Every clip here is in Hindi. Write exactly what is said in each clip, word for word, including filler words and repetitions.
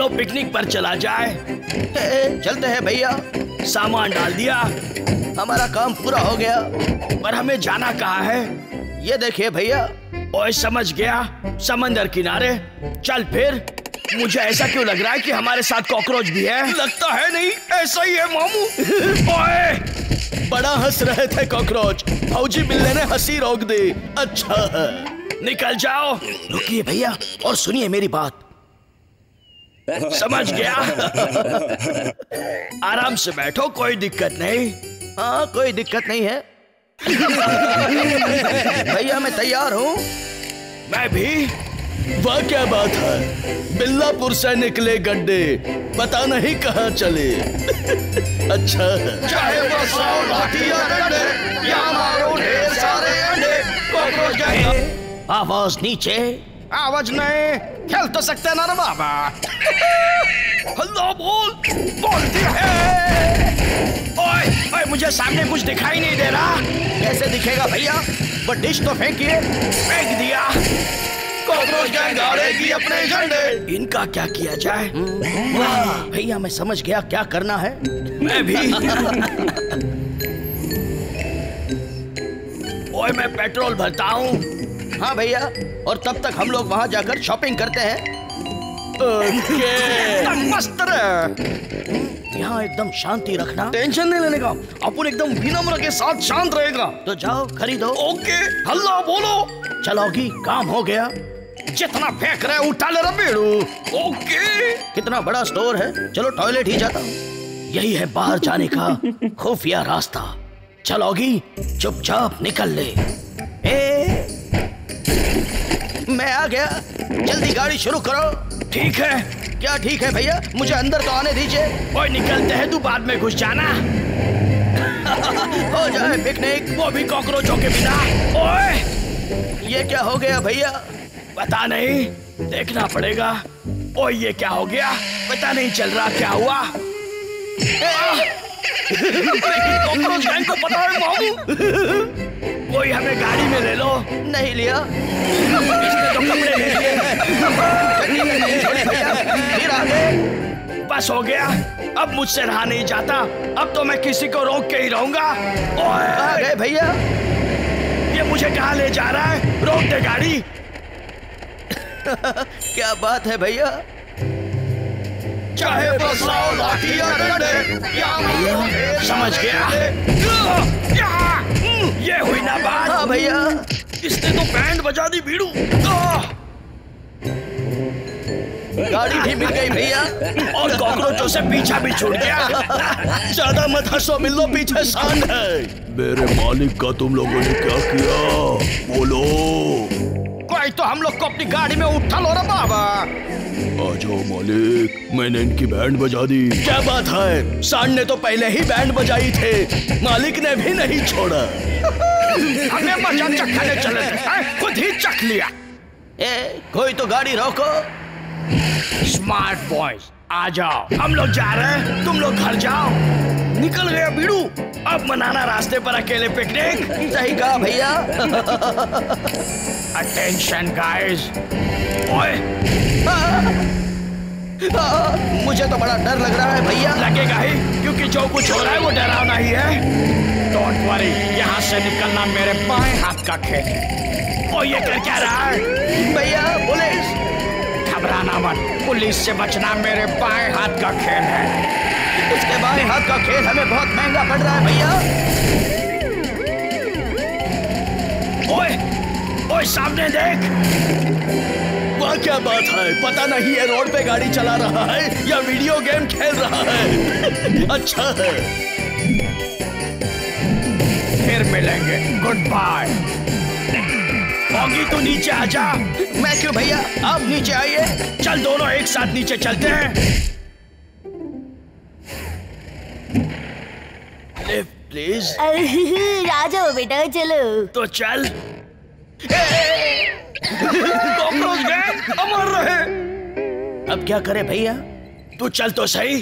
आओ पिकनिक पर चला जाए। चलते हैं भैया। सामान डाल दिया, हमारा काम पूरा हो गया। पर हमें जाना कहाँ है? ये देखिए भैया। ओए समझ गया, समंदर किनारे। चल फिर। मुझे ऐसा क्यों लग रहा है कि हमारे साथ कॉकरोच भी है? लगता है नहीं, ऐसा ही है मामू। ओए बड़ा हंस रहे थे कॉकरोच, फौजी बिल्ले ने हंसी रोक दी। अच्छा है, निकल जाओ। रुकिए भैया और सुनिए मेरी बात। समझ गया। आराम से बैठो, कोई दिक्कत नहीं। हाँ कोई दिक्कत नहीं है। भैया मैं तैयार हूँ। मैं भी। वाह क्या बात है, बिल्लापुर से निकले गड्ढे पता नहीं कहाँ चले। अच्छा है। चाहे वो सौ लाठियाँ डंडे या मारो ढेर सारे अंडे, कॉकरोच गैंग। आवाज नीचे। आवाज नहीं, खेल तो सकते ना बाबा। हेलो बोल, बोलती है। ओए, ओए मुझे सामने कुछ दिखाई नहीं दे रहा। कैसे दिखेगा भैया? वो डिश तो फेंकिए। फेंक दिया। कॉकरोच गैंग गाड़ेगी अपने झंडे। इनका क्या किया जाए? वाह भैया मैं समझ गया क्या करना है। मैं भी। ओए मैं पेट्रोल भरता हूँ। हाँ भैया, और तब तक हम लोग वहाँ जाकर शॉपिंग करते हैं। ओके। मस्त यहाँ एकदम शांति रखना, टेंशन नहीं लेने का, अपन एकदम विनम्र के साथ शांत रहेगा। तो जाओ खरीदो। ओके। हल्ला बोलो। चलोगी, काम हो गया। जितना फेंक रहे उठा ले रबेड़ू। ओके। कितना बड़ा स्टोर है, चलो टॉयलेट ही जाता हूँ। यही है बाहर जाने का खुफिया रास्ता। चलोगी, चुपचाप निकल ले। ए, मैं आ गया, जल्दी गाड़ी शुरू करो। ठीक है। क्या ठीक है भैया, मुझे अंदर तो आने दीजिए। ओए निकलते हैं, तू बाद में घुस जाना। हो जाए पिकनिक, वो भी कॉकरोचों के बिना। ओए ये क्या हो गया भैया? पता नहीं, देखना पड़ेगा। ओए ये क्या हो गया, पता नहीं चल रहा क्या हुआ। कॉकरोच गैंग को पता है मामू। कोई हमें गाड़ी में ले लो। नहीं लिया। इसने तो कपड़े ले लिए। फिर आगे। बस हो गया, अब मुझसे रहा नहीं जाता। अब तो मैं किसी को रोक के ही रहूंगा। ओए आ गए भैया। ये मुझे कहाँ ले जा रहा है? रोक दे गाड़ी। क्या बात है भैया? चाहे वो सौ लाठियाँ डंडे या मारो ढेर। समझ गया। ये हुई ना बात। हाँ भैया। इसने तो बैंड बजा दी भीड़ू। गाड़ी भी मिल गई भैया, और कॉकरोचों से पीछा भी छूट गया। ज्यादा मत हंसो बिल्लो, पीछे सांड है। मेरे मालिक का तुम लोगों ने क्या किया? बोलो। कोई तो हम लोग को अपनी गाड़ी में उठा लो रे बाबा। आ जाओ मालिक, मैंने इनकी बैंड बजा दी। क्या बात है, सांड ने तो पहले ही बैंड बजाई थे, मालिक ने भी नहीं छोड़ा। हमें मजा चखने चले थे, खुद ही चख लिया। ए, कोई तो गाड़ी रोको। स्मार्ट बॉयज आ जाओ, हम लोग जा रहे हैं, तुम लोग घर जाओ। निकल गया बीड़ू, अब मनाना रास्ते पर अकेले पिकनिक। सही कहा भैया। Attention guys. ओए मुझे तो बड़ा डर लग रहा है भैया। लगेगा ही, क्योंकि जो कुछ हो रहा है वो डरावना ही है। डोंट वरी, यहाँ से निकलना मेरे बाएं हाथ का खेल है। ओ ये कर क्या रहा है? भैया पुलिस। घबराना मत, पुलिस से बचना मेरे बाएं हाथ का खेल है। उसके बाएं हाथ का खेल हमें बहुत महंगा पड़ रहा है भैया। ओए, ओए सामने देख। वाह क्या बात है, पता नहीं ये रोड पे गाड़ी चला रहा है या वीडियो गेम खेल रहा है। अच्छा है, फिर मिलेंगे, गुड बाय। होगी तू नीचे आजा। मैं क्यों भैया, आप नीचे आइए। चल दोनों एक साथ नीचे चलते हैं। Lift please. राजा बेटा चलो। तो चल। कॉकरोच गैंग अमर रहे। अब क्या करे भैया? तू चल तो सही।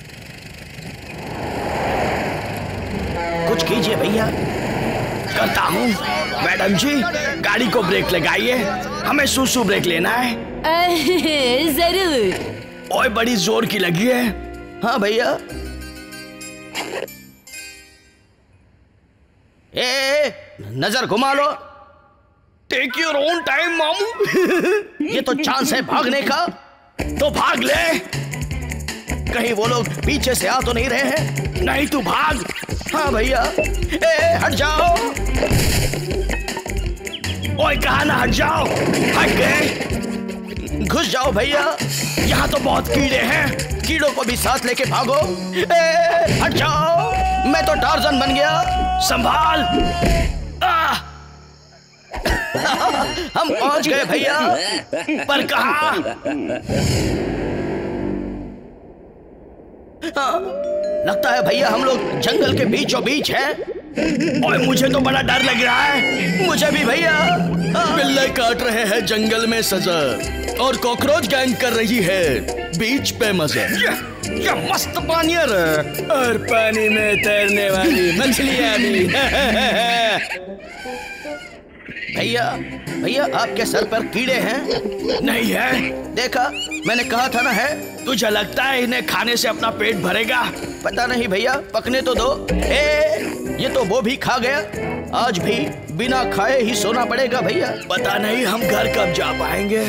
कुछ कीजिए भैया। करता हूँ। मैडम जी गाड़ी को ब्रेक लगाइए, हमें सूसू ब्रेक लेना है। जरूर। ओए बड़ी जोर की लगी है। हाँ भैया। ए नजर घुमा लो। टेक योर ओन टाइम मामू। ये तो चांस है भागने का, तो भाग ले। कहीं वो लोग पीछे से आ तो नहीं रहे हैं? नहीं तू भाग। हाँ भैया। ए हट जाओ। ओए कहा ना हट जाओ। हट गए। घुस जाओ भैया, यहाँ तो बहुत कीड़े हैं, कीड़ों को भी साथ लेके भागो। ए हट जाओ, मैं तो टार्जन बन गया। संभाल। आ! हम पहुंच गए भैया, पर कहाँ? हाँ, लगता है भैया हम लोग जंगल के बीचों बीच हैं। ओए मुझे तो बड़ा डर लग रहा है। मुझे भी भैया। बिल्ले काट रहे हैं जंगल में सजा, और कॉकरोच गैंग कर रही है बीच पे मजा। क्या मस्त पानी है, और पानी में तैरने वाली मछलियां भी। भैया भैया आपके सर पर कीड़े हैं? नहीं है। देखा, मैंने कहा था ना है। तुझे लगता है इन्हें खाने से अपना पेट भरेगा? पता नहीं भैया, पकने तो दो। ए, ये तो वो भी खा गया। आज भी बिना खाए ही सोना पड़ेगा भैया। पता नहीं हम घर कब जा पाएंगे।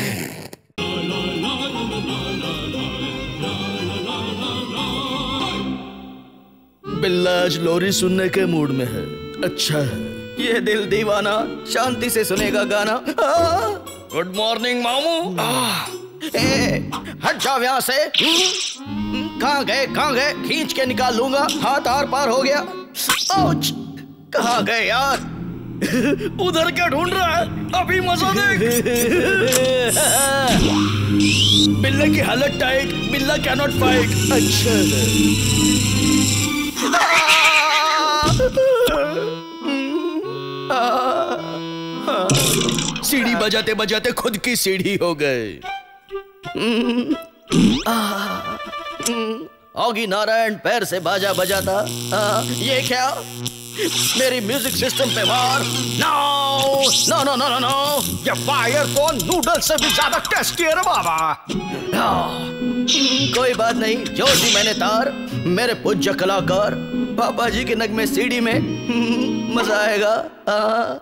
बिल्ला आज लोरी सुनने के मूड में है। अच्छा है। ये दिल दीवाना शांति से सुनेगा गाना। गुड मॉर्निंग मामू। ए, हट जाओ यहाँ से। कहाँ गए कहाँ गए? खींच के निकाल लूंगा। हाथ आर पार हो गया। आउच! कहाँ गए यार? उधर क्या ढूंढ रहा है? अभी मजा देख। बिल्ले की हालत टाइट, बिल्ला कैन नॉट फाइट। अच्छा सीढ़ी बजाते बजाते खुद की सीढ़ी हो गए। ऑगी नारायण पैर से बाजा बजाता। आ, ये क्या? मेरी म्यूजिक सिस्टम पे वार। No no no no no no. ये फायर तो नूडल्स से भी ज्यादा टेस्टी है रे बाबा। कोई बात नहीं, जोड़ दी मैंने तार। मेरे पूज्य कलाकार पापा जी के नगमे सीढ़ी में। मजा आएगा। आ,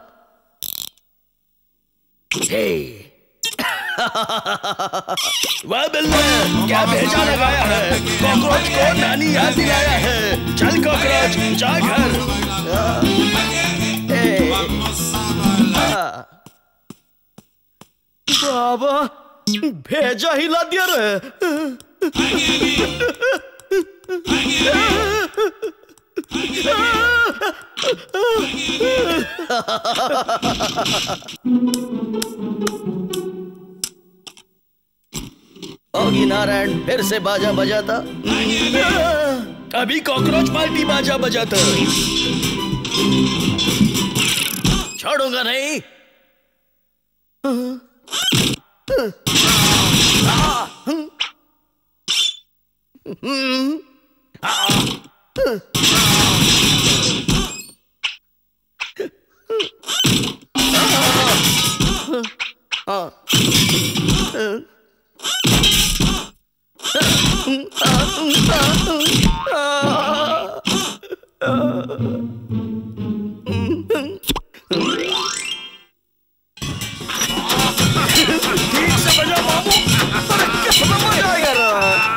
वाह बिल्ला, क्या भेजा लगाया है। कॉकरोच को नानी याद दिलाया है। चल कॉकरोच जा घर। बाबा भेजा हिला दिया रे। ऑगी नारायण फिर से बाजा बजाता। अभी कॉकरोच पार्टी बाजा बजाता। छोड़ूंगा नहीं। ठीक से बजा मामू। अरे कितना मजा आएगा।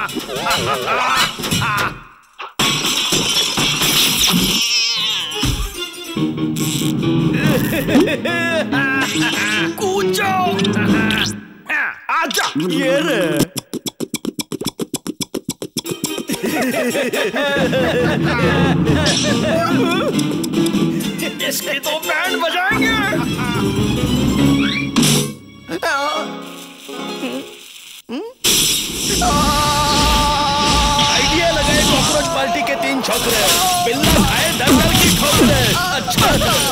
कूद जाओ। आजा। ये रे। इसकी तो बैंड बजाएंगे। आइडिया लगाए कॉकरोच पार्टी के तीन छोकरे। बिल्ला खाए डंगर की ठोकरे। अच्छा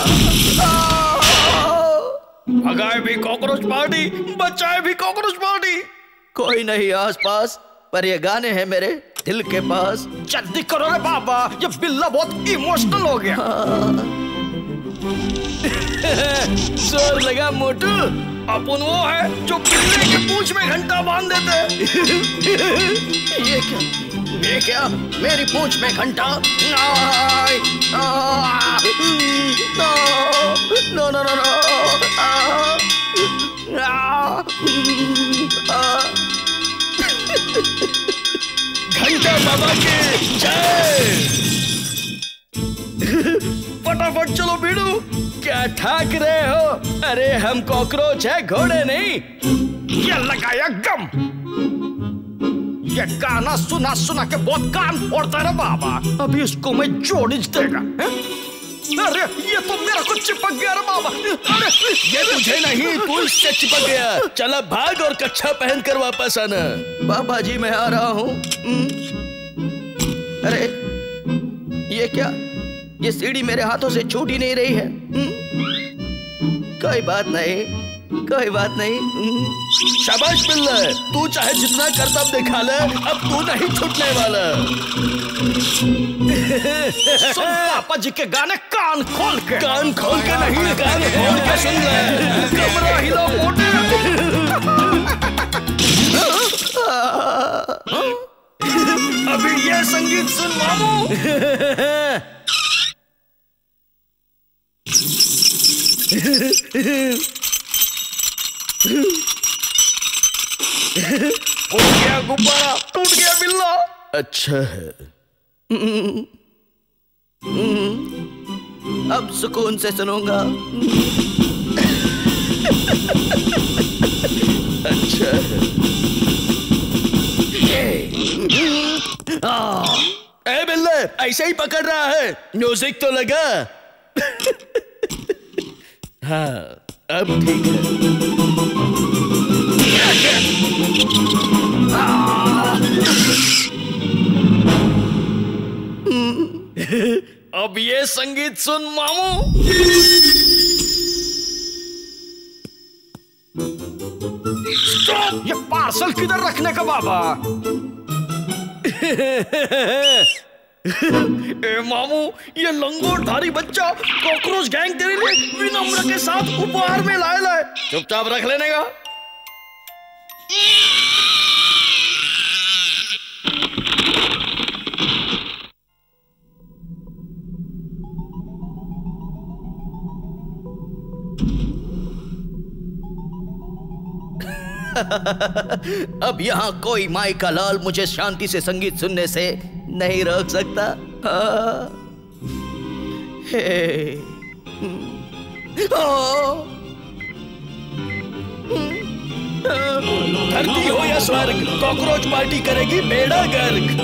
भगाए भी कॉकरोच पार्टी, बचाए भी कॉकरोच पार्टी। कोई नहीं आसपास, पर ये गाने हैं मेरे दिल के पास। जल्दी करो रे बाबा, ये बिल्ला बहुत इमोशनल हो गया। जोर लगा मोटू। अपन वो है जो बिल्ली की पूंछ में घंटा बांध देते। ये क्या ये क्या मेरी पूंछ में घंटा? नो नो नो नो घंटा बाबा की जय। फटाफट चलो बीड़ू। क्या ठाक रहे हो? अरे हम कॉकरोच है, घोड़े नहीं। ये लगाया गम। ये गाना सुना सुना के बहुत कान फोड़ता है बाबा। अभी इसको मैं जोड़िज देगा। अरे ये तो मेरा को चिपक गया रे बाबा। अरे ये तुझे नहीं, तू इससे चिपक गया। चला भाग और कच्छा पहन कर वापस आना। बाबा जी मैं आ रहा हूँ। अरे ये क्या? ये सीढ़ी मेरे हाथों से छूट ही नहीं रही है। कोई बात नहीं, कोई बात नहीं। शाबाश बिल्ला, तू चाहे जितना कर्तव्य दिखा ले, अब तू नहीं छूटने वाला। सुन पापा जी के गाने कान खोल के। कान खोल के नहीं, कान खोल के सुन ले। कमरा हिला मोटे। अभी ये संगीत सुन मामू। हो गया गुब्बारा, टूट गया बिल्ला। अच्छा है। अब सुकून से सुनूंगा। अच्छा है। ए बिल्ले, ऐसे ही पकड़ रहा है। म्यूजिक तो लगा। हाँ अब ठीक है। अब ये संगीत सुन मामू। स्टॉप! ये पार्सल किधर रखने का बाबा? ए मामू, ये लंगोटधारी बच्चा कॉकरोच गैंग तेरे लिए विनम्र के साथ उपहार में लाए लाए। चुपचाप रख लेने का। अब यहाँ कोई माई का लाल मुझे शांति से संगीत सुनने से नहीं रोक सकता। हाँ। हे। धरती हो या स्वर्ग, कॉकरोच पार्टी करेगी बेड़ा गर्क।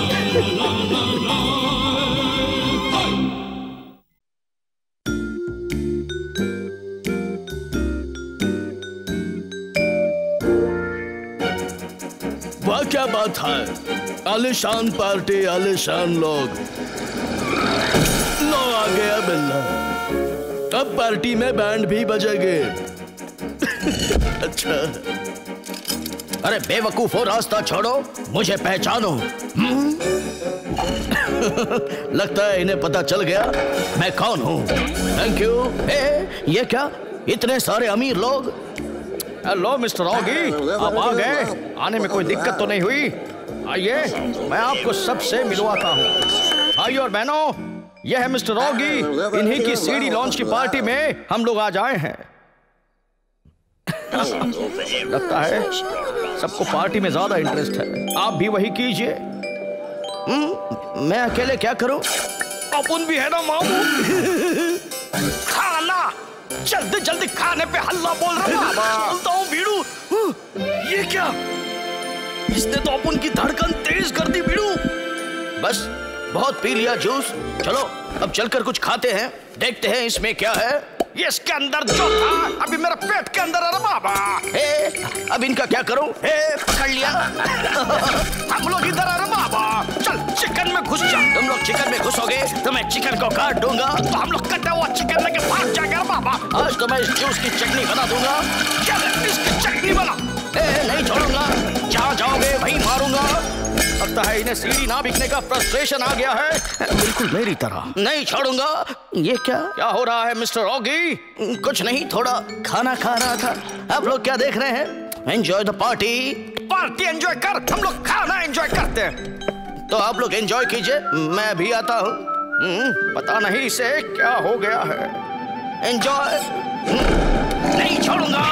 वाह क्या बात है, आलिशान पार्टी, आलिशान लोग। लो आ गया बिल्ला। अब पार्टी में बैंड भी बजेंगे। अच्छा। अरे बेवकूफो, रास्ता छोड़ो, मुझे पहचानो। लगता है इन्हें पता चल गया मैं कौन हूँ। Thank you. ए, ये क्या, इतने सारे अमीर लोग। हेलो मिस्टर ऑगी, आप आ गए। आने में कोई दिक्कत तो नहीं हुई? आइए, मैं आपको सबसे मिलवाता हूँ। भाइयों और बहनों, यह है मिस्टर ऑगी। इन्हीं की सीडी लॉन्च की पार्टी में हम लोग आज आए हैं। लगता है सबको पार्टी में ज्यादा इंटरेस्ट है। आप भी वही कीजिए। मैं अकेले क्या करूं? अपन भी है ना मामू। खाना जल्दी जल्दी खाने पे हल्ला बोल रहा है। बोलता हूँ बीड़ू। ये क्या, इसने तो अपन की धड़कन तेज कर दी बीड़ू। बस बहुत पी लिया जूस। चलो अब चलकर कुछ खाते हैं, देखते हैं इसमें क्या है। ये इसके अंदर जो था अभी मेरे पेट के अंदर है बाबा। ए, अब इनका क्या करूं? ए, पकड़ लिया। हम लोग इधर आ रहे बाबा। चल चिकन में घुस जा। तुम लोग चिकन में घुसोगे तो मैं चिकन को काट दूंगा। तो हम लोग कटा हुआ चिकन लेके भाग जाएगा बाबा। आज तो मैं इस जूस की चटनी बना दूंगा। चल इसकी चटनी बना। ए, नहीं छोड़ूंगा। जहाँ जाओगे वहीं मारूंगा। लगता है इन्हें सीढ़ी ना बिकने का फ्रस्ट्रेशन आ गया है, बिल्कुल मेरी तरह। नहीं छोड़ूंगा। ये क्या क्या हो रहा है मिस्टर रॉगी? कुछ नहीं, थोड़ा खाना खा रहा था। आप लोग क्या देख रहे हैं? Enjoy the party. Party enjoy कर, हम लोग खाना एंजॉय करते हैं। तो आप लोग एंजॉय कीजिए, मैं भी आता हूँ। पता नहीं इसे क्या हो गया है। एंजॉय। नहीं छोड़ूंगा।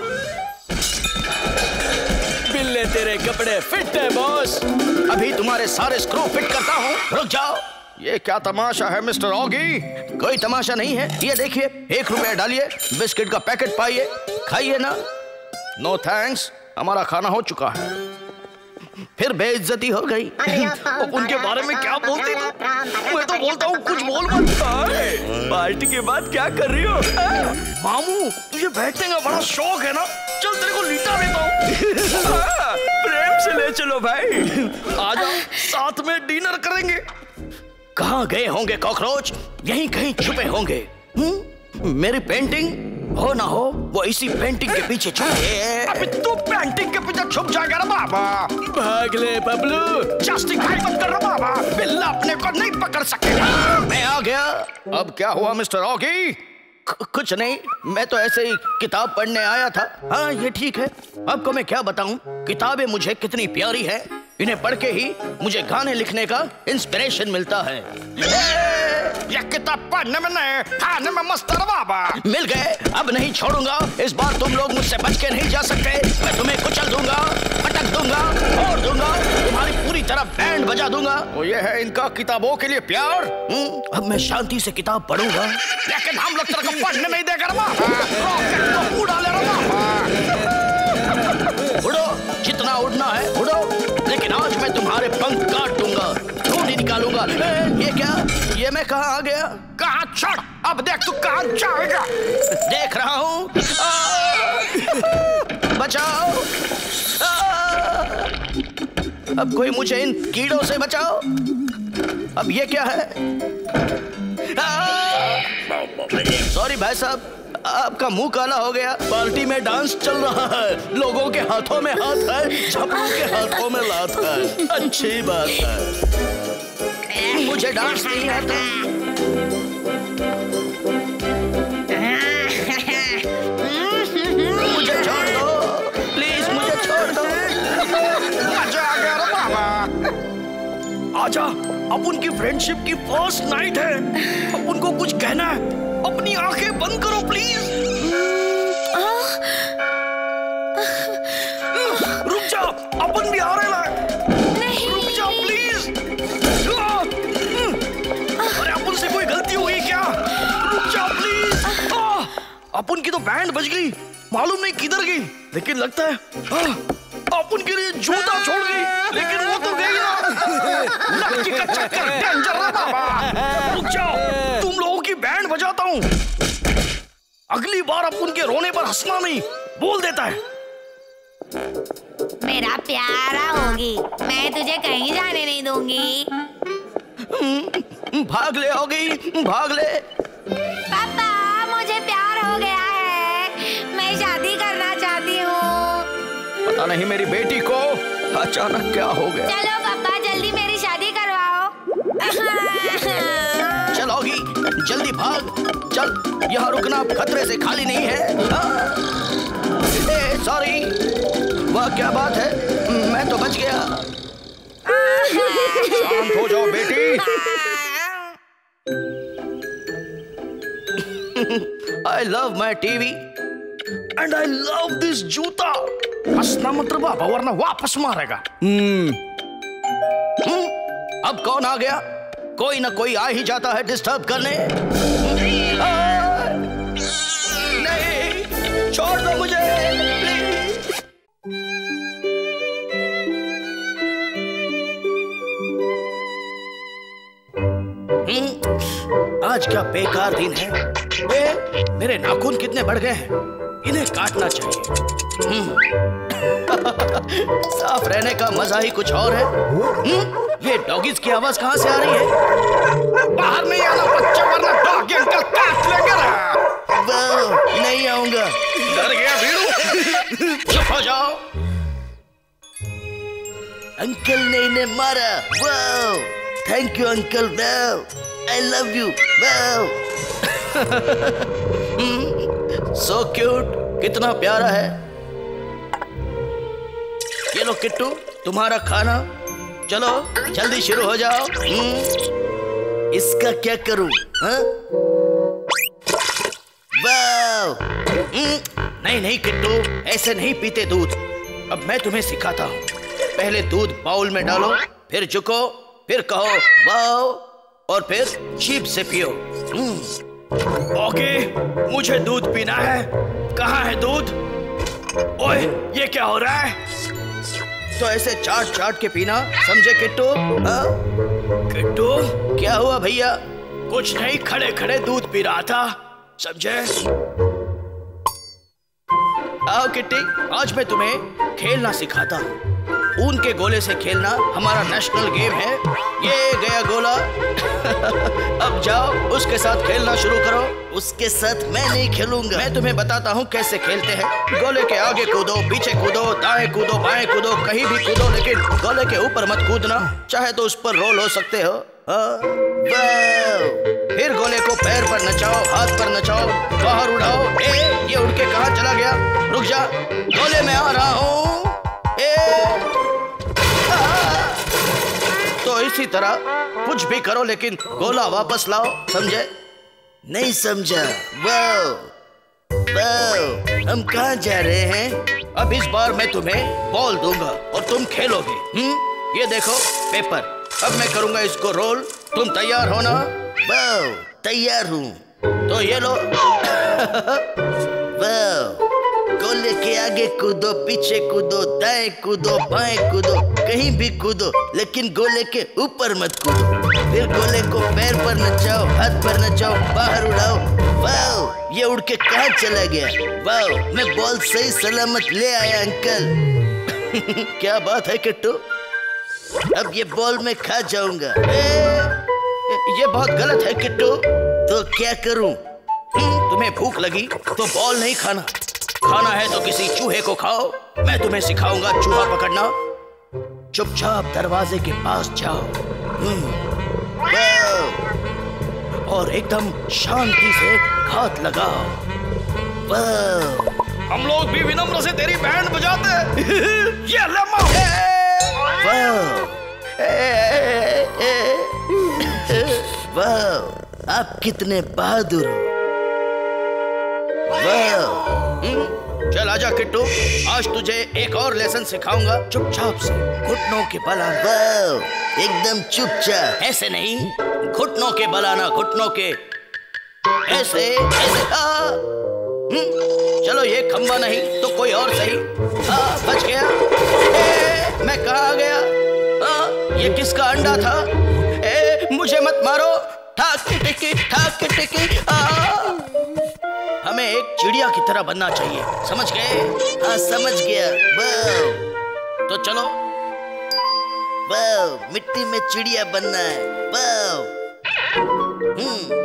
बिल्ले तेरे कपड़े फिट है बॉस। अभी तुम्हारे सारे स्क्रू फिट करता हूँ, रुक जाओ। ये क्या तमाशा है मिस्टर रॉगी? कोई तमाशा नहीं है, ये देखिए, एक रुपया डालिए, बिस्किट का पैकेट पाइए, खाइए ना। नो थैंक्स, हमारा खाना हो चुका है। फिर बेइज्जती हो गई। अब उनके बारे में क्या बोलती थी? मैं तो बोलता हूँ कुछ बोल मत। पार्टी के बाद क्या कर रही हो? मामू, तुझे बैठने का बड़ा शौक है ना? चल तेरे को लीटा देता हूँ। प्रेम से ले चलो भाई। आजा, साथ में डिनर करेंगे। कहाँ गए होंगे कॉकरोच? यहीं कहीं छुपे होंगे। हुँ? मेरी पेंटिंग हो ना हो, वो इसी पेंटिंग के पीछे छुपे। अभी तू पेंटिंग के पीछे छुप जाएगा ना बाबा। भाग ले बबलू। जस्टिफाई मत कर रहा बाबा, बिल्ला अपने को नहीं पकड़ सकेगा। मैं आ गया। अब क्या हुआ मिस्टर रॉगी? कुछ नहीं, मैं तो ऐसे ही किताब पढ़ने आया था। हाँ ये ठीक है। आपको मैं क्या बताऊं, किताबें मुझे कितनी प्यारी है। इन्हें पढ़ के ही मुझे गाने लिखने का इंस्पिरेशन मिलता है। यह किताब पढ़ने में नहीं, खाने में मस्त है बाबा। मिल गए, अब नहीं छोड़ूंगा। इस बार तुम लोग मुझसे बच के नहीं जा सकते। मैं तुम्हें कुचल दूंगा, पटक दूंगा, फोड़ दूंगा, तुम्हारी पूरी तरह बैंड बजा दूंगा। तो ये है इनका किताबों के लिए प्यार। अब मैं शांति से किताब पढ़ूंगा। लेकिन हम लोग तेरे को पढ़ने नहीं देगा बाबा। रॉकेट तो उड़ा ले रहा बाबा। उड़ो, जितना उड़ना है उड़ो, लेकिन आज मैं तुम्हारे पंख काट दूंगा, खून ही निकालूंगा। ए, ये क्या? ये मैं कहाँ आ गया? कहाँ चढ़, अब देख तू कहाँ जाएगा। देख रहा हूँ। बचाओ। आ, अब कोई मुझे इन कीड़ों से बचाओ। अब ये क्या है? सॉरी भाई साहब, आपका मुंह काला हो गया। पार्टी में डांस चल रहा है, लोगों के हाथों में हाथ है, झपड़ों के हाथों में लात है। अच्छी बात है। मुझे डांस नहीं आता। मुझे छोड़ दो प्लीज, मुझे छोड़ दो। मजा आ गया रे बाबा। आजा, अब उनकी फ्रेंडशिप की फर्स्ट नाइट है। अब उनको कुछ कहना है। अपनी आंखें बंद करो प्लीज। रुक जाओ, अपन भी आ रहे हैं। नहीं। रुक जाओ प्लीज। अरे अपन से कोई गलती हुई क्या? रुक जाओ प्लीज। अपन की तो बैंड बज गई, मालूम नहीं किधर गई, लेकिन लगता है अपन के लिए जूता छोड़ गई, लेकिन वो तो गई ना। लड़की का चक्कर डेंजर है बाबा। रुक जाओ, तुम लोगों की बैंड बजाता हूँ। अगली बार अब उनके रोने पर हंसना नहीं, बोल देता है। मेरा प्यारा होगी, मैं तुझे कहीं जाने नहीं दूंगी। भाग ले होगी, भाग ले। पापा, मुझे प्यार हो गया है, मैं शादी करना चाहती हूँ। पता नहीं मेरी बेटी को अचानक क्या हो गया। चलो पापा, जल्दी मेरी शादी करवाओ। चल होगी, जल्दी भाग, चल। यहाँ रुकना खतरे से खाली नहीं है। ए, सॉरी, वह क्या बात है, मैं तो बच गया। शांत हो जाओ बेटी। I love my T V And I love this जूता। हंसना मत रे बाबा, वरना वापस मारेगा। हम्म, अब कौन आ गया? कोई ना कोई आ ही जाता है डिस्टर्ब करने। आ, नहीं, छोड़ दो मुझे प्लीज। आज क्या बेकार दिन है। ए, मेरे नाखून कितने बढ़ गए हैं, इन्हें काटना चाहिए। साफ रहने का मजा ही कुछ और है। हुँ? ये डॉगीज की आवाज कहाँ से आ रही है? बाहर नहीं आना बच्चा, वरना डॉगी अंकल काट लेंगे ना। वो, नहीं आऊंगा। डर गया भीड़ू। चुप हो जाओ। अंकल ने इन्हें मारा। Wow, thank you uncle. Wow, I love you. Wow, so cute, कितना प्यारा है। ये लो किट्टू, तुम्हारा खाना। चलो जल्दी शुरू हो जाओ। इसका क्या करूं? हाँ? वाओ, नहीं नहीं किट्टू, ऐसे नहीं पीते दूध। अब मैं तुम्हें सिखाता हूँ। पहले दूध बाउल में डालो, फिर झुको, फिर कहो वाओ, और फिर जीभ से पियो। ओके, मुझे दूध पीना है। कहाँ है दूध? ओए, ये क्या हो रहा है? तो ऐसे चाट चाट के पीना, समझे किट्टू? हाँ? किट्टू, क्या हुआ भैया? कुछ नहीं, खड़े खड़े दूध पी रहा था, समझे? आओ किट्टी, आज मैं तुम्हें खेलना सिखाता हूँ। ऊन के गोले से खेलना हमारा नेशनल गेम है। ये गया गोला। अब जाओ उसके साथ खेलना शुरू करो। उसके साथ मैं नहीं खेलूंगा। मैं तुम्हें बताता हूँ कैसे खेलते हैं। गोले के आगे कूदो, पीछे कूदो, दाएं कूदो, बाएं कूदो, कहीं भी कूदो, लेकिन गोले के ऊपर मत कूदना। चाहे तो उस पर रोल हो सकते हो। फिर गोले को पैर पर नचाओ, हाथ पर नचाओ, बाहर उड़ाओ। ए, ये उड़ के कहाँ चला गया? रुक जा, गोले में आ रहा हूँ। तो इसी तरह कुछ भी करो, लेकिन गोला वापस लाओ, समझे? नहीं समझा। वाओ, वाओ, हम कहाँ जा रहे हैं? अब इस बार मैं तुम्हें बॉल दूंगा और तुम खेलोगे। हम्म, ये देखो पेपर। अब मैं करूंगा इसको रोल। तुम तैयार हो ना? वाओ, तैयार हूँ। तो ये लो। वाओ, गोले के आगे कूदो, पीछे कूदो, दाएं कूदो, बाएं कूदो, कहीं भी कूदो, लेकिन गोले के ऊपर मत कूदो। फिर गोले को पैर पर नचाओ, हाथ पर नचाओ, बाहर उड़ाओ। वाओ, ये उड़ के कहाँ चला गया? वाओ, मैं बॉल सही सलामत ले आया अंकल। क्या बात है किट्टू, अब ये बॉल मैं खा जाऊंगा। ये बहुत गलत है किट्टू। तो क्या करूं? तुम्हें भूख लगी तो बॉल नहीं खाना। खाना है तो किसी चूहे को खाओ। मैं तुम्हें सिखाऊंगा चूहा पकड़ना। चुपचाप दरवाजे के पास जाओ और एकदम शांति से हाथ लगाओ। हम लोग भी विनम्र से तेरी बैंड बजाते हैं। ये लम्मा। वाह, आप कितने बहादुर हो। वाह, चल आजा किट्टू, आज तुझे एक और लेसन सिखाऊंगा। चुपचाप से घुटनों के बल आना। वाह, एकदम चुपचाप। ऐसे नहीं, घुटनों के बल आना, घुटनों के। ऐसे ऐसे। आ, चलो ये खंबा नहीं तो कोई और सही। आ, बच गया। ए, मैं कहाँ गया? आ, ये किसका अंडा था? ए, मुझे मत मारो। ठाक टिकी ठाक टिकी। हमें एक चिड़िया की तरह बनना चाहिए, समझ गए? हाँ, समझ गया। वाह, तो चलो। वाह, मिट्टी में चिड़िया बनना है। वाह, हम्म।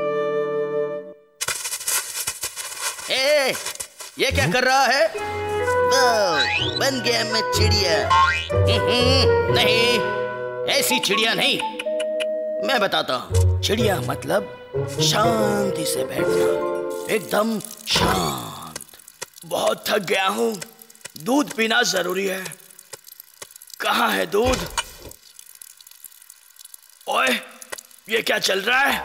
ए, ये क्या कर रहा है? वाह, बन गया मैं चिड़िया। नहीं, ऐसी चिड़िया नहीं। मैं बताता हूँ। चिड़िया मतलब शांति से बैठना, एकदम शांत। बहुत थक गया हूँ, दूध पीना जरूरी है। कहाँ है दूध? ओए, ये क्या चल रहा है?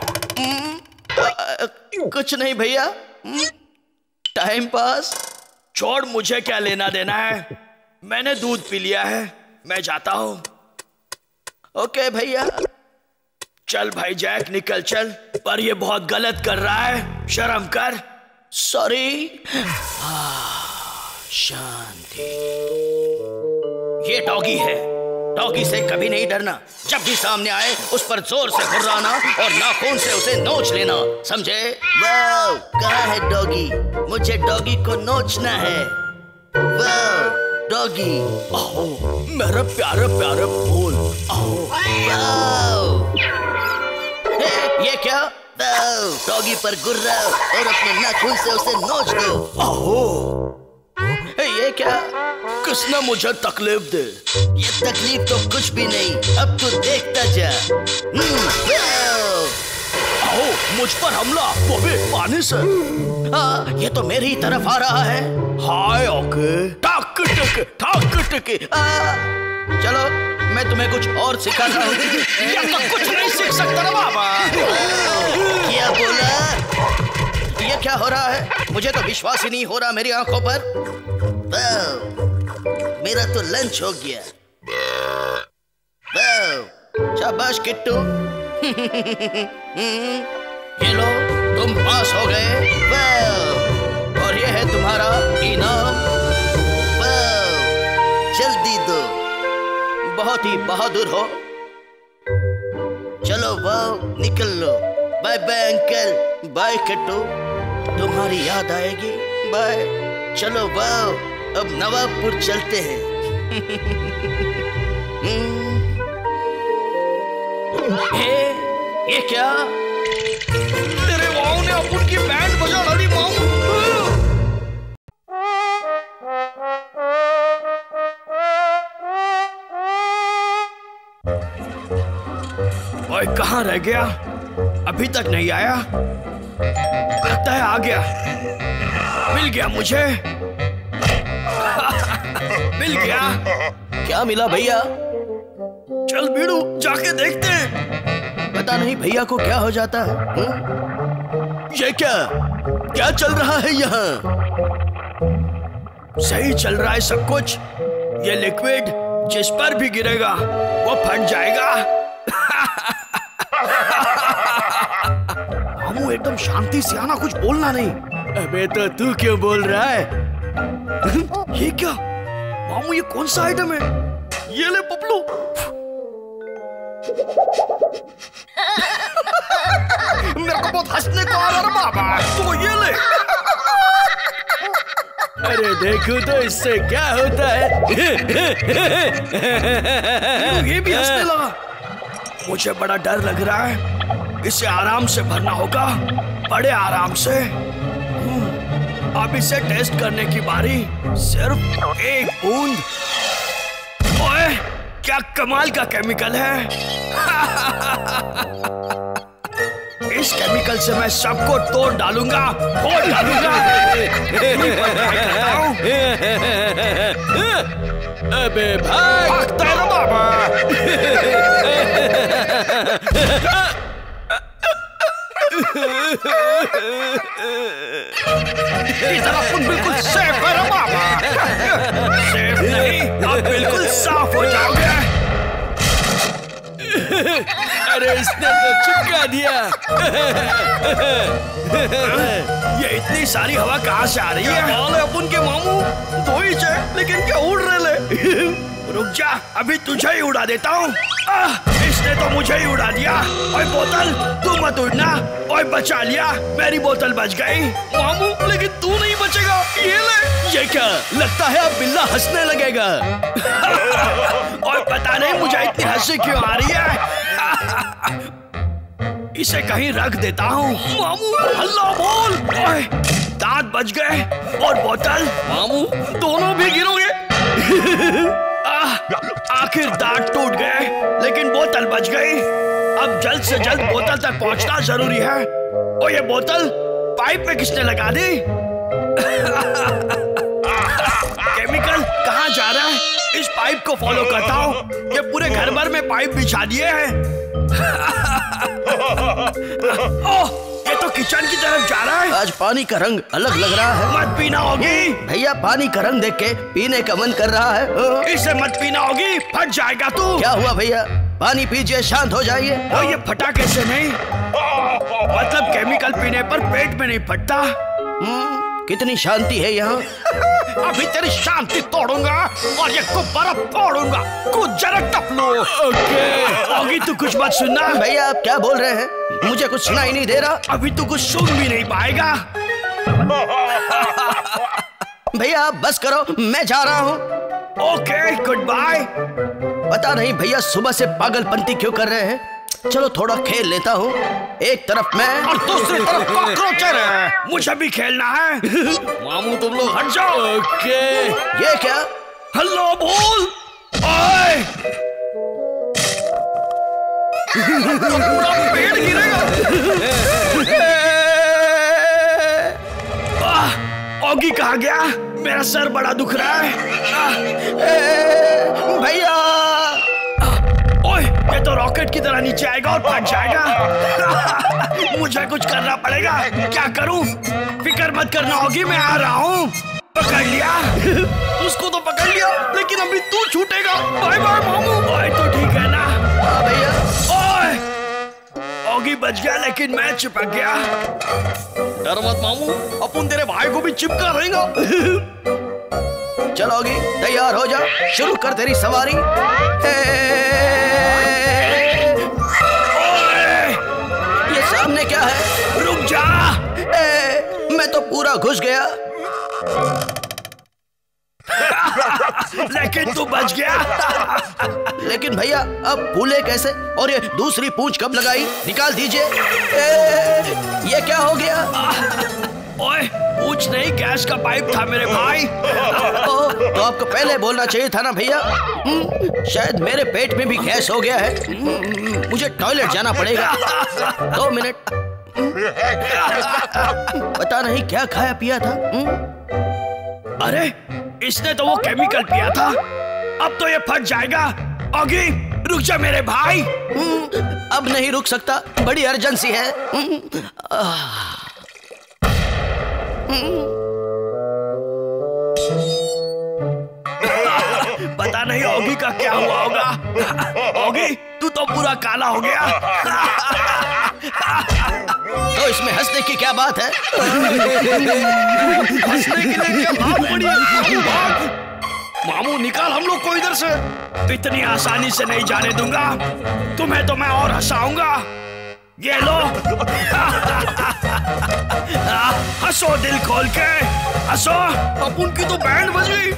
कुछ नहीं भैया, टाइम पास। छोड़, मुझे क्या लेना देना है। मैंने दूध पी लिया है, मैं जाता हूँ। ओके भैया। चल भाई जैक, निकल चल। पर ये बहुत गलत कर रहा है, शर्म कर। सॉरी। शांति। ये डॉगी है, डॉगी से कभी नहीं डरना। जब भी सामने आए उस पर जोर से गुर्राना और नाखून से उसे नोच लेना, समझे? वाह, कहाँ है डॉगी? मुझे डॉगी को नोचना है। वाह, डॉगी। आओ मेरा प्यारा प्यारा फूल, आओ। वाह, ये क्या? डॉगी पर गुर्राओ और अपने नाखून से उसे नोच दो। आओ। ये ये क्या? किसने मुझे तकलीफ दे? ये तकलीफ तो कुछ भी नहीं, अब तू देखता जा। आओ, मुझ पर हमला, वो भी पानी से। हाँ, ये तो मेरी तरफ आ रहा है। हाय ओके, टक टक टक टक। चलो मैं तुम्हें कुछ और सिखाता हूँ। ये तो कुछ नहीं सीख सकता ना बाबा। क्या बोला? ये क्या हो रहा है? मुझे तो विश्वास ही नहीं हो रहा मेरी आंखों पर। मेरा तो लंच हो गया। शाबाश किट्टू। ये लो, तुम पास हो गए। और ये है तुम्हारा इनाम। जल्दी दो, बहुत ही बहादुर हो। चलो वाओ, निकल लो। Bye bye uncle, bye Kittu, तुम्हारी याद आएगी। बाय। चलो वाओ, अब नवाबपुर चलते हैं। ए, ये क्या? तेरे वाओ ने अपुन की बैंड बजा डाली माऊ। ओए कहाँ रह गया? अभी तक नहीं आया। लगता है आ गया। मिल गया मुझे। मिल गया। क्या मिला भैया? चल बीड़ू, जाके देखते हैं। पता नहीं भैया को क्या हो जाता है। हुँ? ये क्या क्या चल रहा है यहाँ? सही चल रहा है सब कुछ। ये लिक्विड जिस पर भी गिरेगा वो फट जाएगा। मामू एकदम शांति से आना, कुछ बोलना नहीं। अबे तो तू क्यों बोल रहा है? ये क्या मामू, ये कौन सा आइटम है? ये ले पपलू। मेरे को बहुत हंसने को आ रहा है बाबा। तो ये ले। अरे देखो तो इससे क्या होता है। ये भी हंसने लगा। मुझे बड़ा डर लग रहा है। इसे आराम से भरना होगा, बड़े आराम से। अब इसे टेस्ट करने की बारी। सिर्फ एक बूंद। ओए, क्या कमाल का केमिकल है। इस केमिकल से मैं सबको तोड़ डालूंगा, फोड़ डालूंगा। अबे भाई, भागता है ना बाबा। इधर अपन बिल्कुल सेफ है ना बाबा। सेफ नहीं, आप बिल्कुल साफ हो जाओगे। अरे इसने तो चिपका दिया। ये इतनी सारी हवा कहाँ से आ रही है? अपन के मामू दो ही चे, लेकिन क्या उड़ रहे ले। रुक जा, अभी तुझे ही उड़ा देता हूँ। इसने तो मुझे ही उड़ा दिया। ओए बोतल, तू मत उड़ना। ओए बचा लिया, मेरी बोतल बच गई। मामू लेकिन तू नहीं बचेगा। ये ले। ये क्या? लगता है अब बिल्ला हंसने लगेगा। और पता नहीं मुझे इतनी हंसी क्यों आ रही है। इसे कहीं रख देता हूँ। मामू हल्ला बोल। ओए, दांत बच गए और बोतल। मामू दोनों भी गिरोगे। आखिर दांत टूट गए, लेकिन बोतल बच गई। अब जल्द से जल्द बोतल तक पहुंचना जरूरी है। और ये बोतल पाइप में किसने लगा दी? केमिकल कहाँ जा रहा है? इस पाइप को फॉलो करता हूँ। ये पूरे घर भर में पाइप बिछा दिए हैं। ओह, ये तो किचन की तरफ जा रहा है। आज पानी का रंग अलग लग रहा है। मत पीना होगी। भैया पानी का रंग देख के पीने का मन कर रहा है। इसे मत पीना होगी, फट जाएगा तू। क्या हुआ भैया? पानी पीजिए, शांत हो जाइए। और ये फटा कैसे नहीं? मतलब केमिकल पीने पर पेट में नहीं फटता। कितनी शांति है यहाँ। अभी तेरी शांति तोड़ूंगा और ये गुब्बारा फोड़ूंगा। कुछ जरा टपलो। ओके। अभी तू कुछ मत सुनना। भैया आप क्या बोल रहे हैं? मुझे कुछ सुनाई नहीं दे रहा। अभी तू कुछ सुन भी नहीं पाएगा। भैया आप बस करो, मैं जा रहा हूँ। Okay, goodbye. पता नहीं भैया सुबह से पागलपंती क्यों कर रहे हैं। चलो थोड़ा खेल लेता हूँ। एक तरफ मैं और दूसरी तरफ कॉकरोचर है। मुझे भी खेलना है। मामू तुम लोग हट जाओ। ओके। ये क्या? हेलो बोल। ओए पूरा पेड़ गिरेगा। ऑगी कहाँ गया? मेरा सर बड़ा दुख रहा है। भैया ओए ये तो रॉकेट की तरह नीचे आएगा और फट जाएगा। मुझे कुछ करना पड़ेगा। क्या करूं? फिक्र मत करना ऑगी, मैं आ रहा हूँ। पकड़ लिया। उसको तो पकड़ लिया, लेकिन अभी तू छूटेगा। बाय बाय मामू। ओए तो ठीक है ना? हाँ भैया। ओए ऑगी बच गया, लेकिन मैं चिपक गया। डर मत मामू, अपन तेरे भाई को भी चिपका रहेगा। चलो ऑगी तैयार हो जा, शुरू कर तेरी सवारी। ये सामने क्या है? रुक जा। ए, मैं तो पूरा घुस गया। लेकिन तू बच गया। लेकिन भैया अब फूले कैसे? और ये दूसरी पूंछ कब लगाई? निकाल दीजिए। ए, ये क्या हो गया? ओए पूछ नहीं, गैस का पाइप था मेरे भाई। ओ, तो आपको पहले बोलना चाहिए था ना भैया। शायद मेरे पेट में भी गैस हो गया है। मुझे टॉयलेट जाना पड़ेगा। दो मिनट। पता नहीं क्या खाया पिया था। अरे इसने तो वो केमिकल पिया था। अब तो ये फट जाएगा। ऑगी रुक जा मेरे भाई। अब नहीं रुक सकता, बड़ी अर्जेंसी है। पता नहीं ऑगी का क्या हुआ होगा। ऑगी तू तो पूरा काला हो गया। तो इसमें हंसने की क्या बात है? हंसने के लिए क्या बात पड़ी है? मामू निकाल हम लोग को इधर से। इतनी आसानी से नहीं जाने दूंगा तुम्हें, तो मैं और हंसाऊंगा। ये लो। हंसो दिल खोल के हंसो। अपन की तो बैंड बज गई।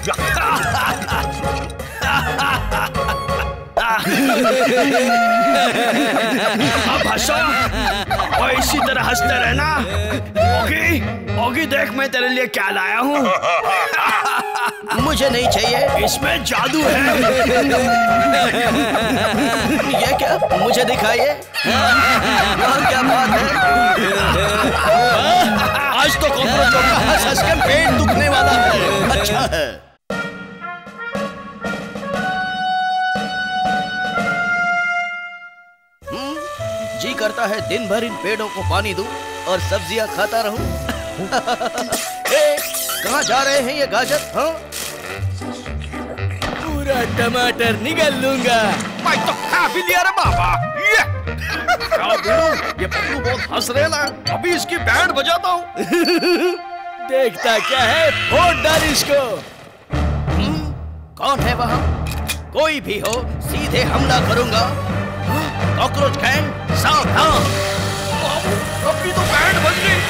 अब हंसो और इसी तरह हंसते रहना। ओगी ओगी देख मैं तेरे लिए क्या लाया हूँ। मुझे नहीं चाहिए। इसमें जादू है। ये क्या? मुझे दिखाइए। क्या बात है? आज तो कॉकरोचों का हंस हंस के पेट दुखने वाला है। अच्छा है। जी करता है दिन भर इन पेड़ों को पानी दूं और सब्जियां खाता रहूं। कहाँ जा रहे हैं ये गाजर? हाँ? पूरा टमाटर निकल लूंगा। मैं तो खा भी लिया रे बाबा। ये ये पप्पू बहुत हंस रहे ना। अभी इसकी बैंड बजाता हूँ। देखता क्या है, फोड़ डाल इसको। कौन है वहाँ? कोई भी हो, सीधे हमला करूंगा। कॉकरोच गैंग सावधान। अभी तो बैंड बज गई।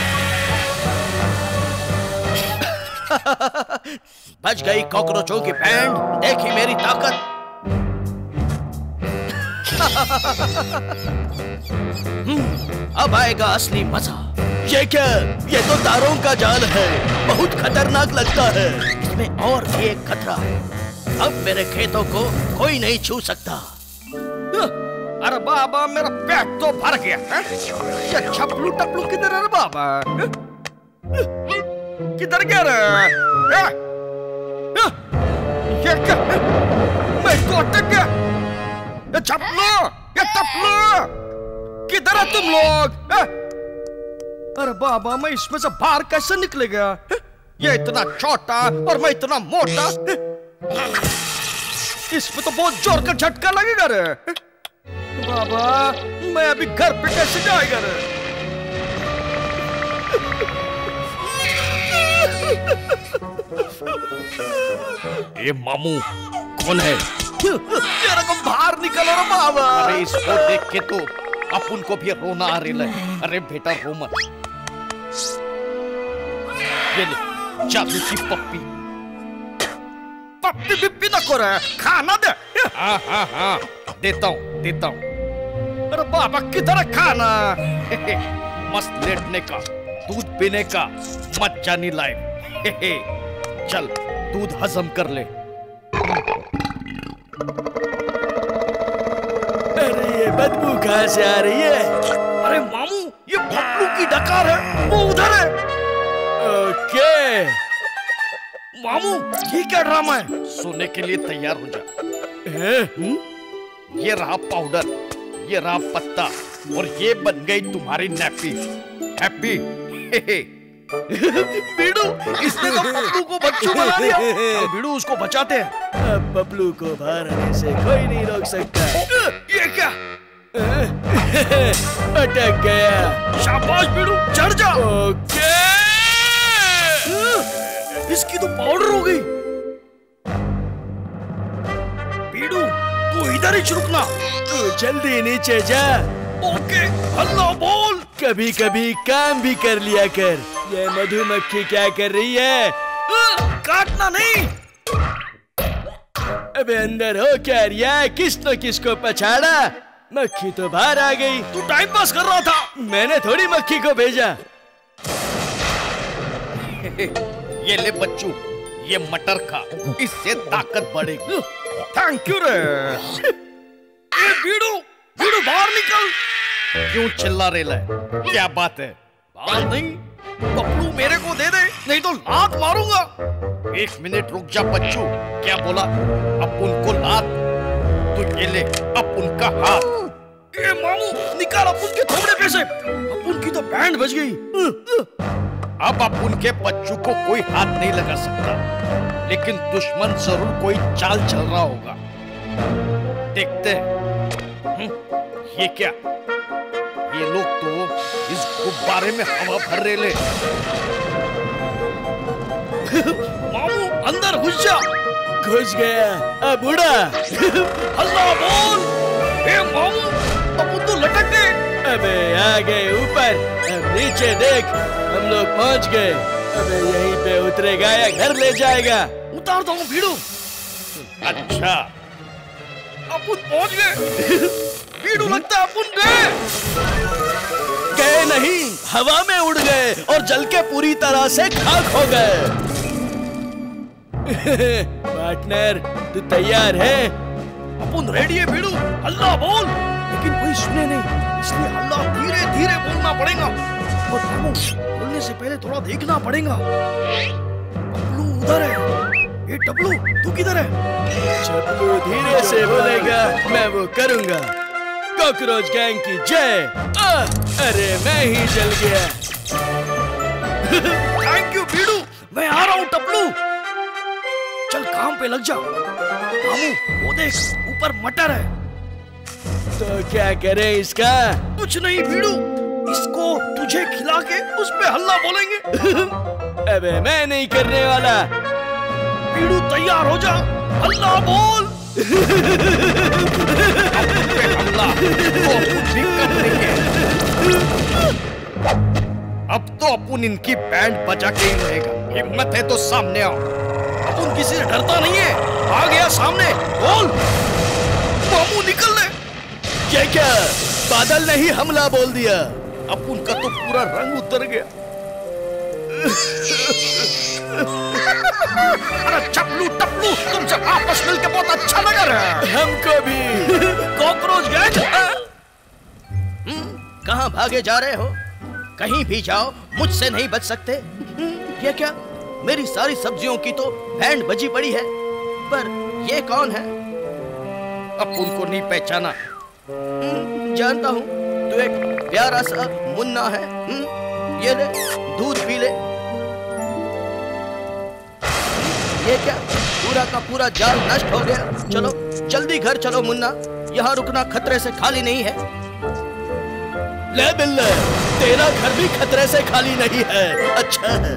बच गई कॉकरोचों की बैंड। देखी मेरी ताकत। अब आएगा असली मजा। ये क्या? ये तो तारों का जाल है। बहुत खतरनाक लगता है। इसमें और भी एक खतरा है। अब मेरे खेतों को कोई नहीं छू सकता। अरे बाबा मेरा पेट तो भर गया है। ये छपलू टपलू किधर है रे बाबा? किधर गया रे? ये क्या? मैं तो अटक गया। ये छपलू, ये टपलू, किधर है तुम लोग? अरे बाबा मैं इसमें से बाहर कैसे निकलेगा? ये इतना छोटा और मैं इतना मोटा। इसमें तो बहुत जोर का झटका लगेगा रे। बाबा मैं अभी घर पे कैसे जाएगा रे? ये मामू कौन है? तेरा को बाहर निकलो रे बाबा। अरे इसको देख के तो अपन को भी रोना आ रहा है। अरे बेटा रो मत। ये ले जादू की पप्पी। पप्पी बिप्पी ना करे, खाना दे। हाँ हाँ हाँ देता हूँ देता हूँ। अरे बाबा की तरह खाना। मस्त लेटने का, दूध पीने का, मजा नहीं लाइफ। चल दूध हजम कर ले। अरे ये बदबू कहाँ से आ रही है? अरे मामू, ये पप्पू की डकार है, वो उधर है। ओके मामू, ये क्या ड्रामा है? सोने के लिए तैयार हो जा। हैं? ये रहा पाउडर, ये रहा पत्ता, और ये बन गई तुम्हारी नैपी। हैप्पी? बीड़ू, इसने तो पप्पू को बच्चू बना दिया। अब बीड़ू, उसको बचाते हैं। अब बबलू को बाहर आने से कोई नहीं रोक सकता। ये क्या? अटक गया। शाबाश बीड़ू, चढ़ जा। ओके इसकी तो पाउडर हो गई। बीड़ू, तू इधर ही रुकना। तू जल्दी नीचे जा। ओके, हल्ला बोल। कभी कभी काम भी कर लिया कर। ये मधुमक्खी क्या कर रही है? काटना नहीं। अबे अंदर हो क्या रिया? किस तो किसको पछाड़ा? मक्खी तो बाहर आ गई। तू टाइम पास कर रहा था। मैंने थोड़ी मक्खी को भेजा। ये ले बच्चू, ये मटर खा, इससे ताकत बढ़ेगी। थैंक यू रे। ए बीड़ू, बीड़ू बाहर निकल। क्यों चिल्ला रेला है? क्या बात है? बाहर नहीं, पप्पू मेरे को दे दे, नहीं तो लात मारूंगा। एक मिनट रुक जा बच्चू। क्या बोला? अपुन को लात? तो ये ले अपुन का हाथ। ए मामू, निकाल अपुन के थोबड़े पे से। अपुन की तो बैंड बज गई। अब अपुन के बच्चू को कोई हाथ नहीं लगा सकता, लेकिन दुश्मन जरूर कोई चाल चल रहा होगा। देखते हैं। ये क्या? ये लोग तो इस गुब्बारे में हवा भर रहे ले। मामू, अंदर घुस जा। घुस गया। अब उड़ा। हल्ला बोल। ए मामू, अपुन तो लटक गए। अबे आ गए ऊपर। अब नीचे देख, हम लोग पहुंच गए। अबे यहीं पे उतरेगा या घर ले जाएगा? उतार दो बीड़ू। अच्छा, अपुन पहुंच गए। बीड़ू, लगता है अपुन गए। गए नहीं, हवा में उड़ गए और जल के पूरी तरह से खाक हो गए। पार्टनर, तू तैयार है? अपुन रेडी है बीड़ू, हल्ला बोल। लेकिन कोई सुने नहीं, इसलिए हल्ला धीरे धीरे बोलना पड़ेगा। और मामू, बोलने से पहले थोड़ा देखना पड़ेगा। डब्लू उधर है। ये डब्लू, तू किधर है? चप्पू धीरे से बोलेगा, मैं वो करूंगा। कॉकरोच गैंग की जय। आ, अरे मैं ही जल गया। थैंक यू बीड़ू, मैं आ रहा हूँ टपलू। चल काम पे लग जा। मामू, वो देख, ऊपर मटर है। तो क्या करें इसका? कुछ नहीं बीड़ू, इसको तुझे खिला के उस पे हल्ला बोलेंगे। अबे मैं नहीं करने वाला। बीड़ू तैयार हो जा, हल्ला बोल। हमला तो कुछ भी कर नहीं है। अब तो अपुन इनकी बैंड बजा के ही रहेगा। हिम्मत है तो सामने आओ। अपुन किसी से डरता नहीं है। आ गया सामने, बोल। मामू निकल ले। क्या क्या? बादल ने ही हमला बोल दिया। अपुन का तो पूरा रंग उतर गया। अरे चपलू टपलू, तुमसे आपस मिलके बहुत अच्छा लगा रहा है। हमको भी। Cockroach gang. कहाँ भागे जा रहे हो? कहीं भी जाओ, मुझसे नहीं बच सकते। ये क्या? मेरी सारी सब्जियों की तो बैंड बजी पड़ी है, पर ये कौन है? अपुन को नहीं पहचाना। जानता हूँ, तू एक प्यारा सा मुन्ना है। ये ले, दूध पी ले। ये क्या? पूरा का पूरा जाल नष्ट हो गया। चलो जल्दी घर चलो मुन्ना, यहाँ रुकना खतरे से खाली नहीं है। ले बिल्ले, तेरा घर भी खतरे से खाली नहीं है। अच्छा है।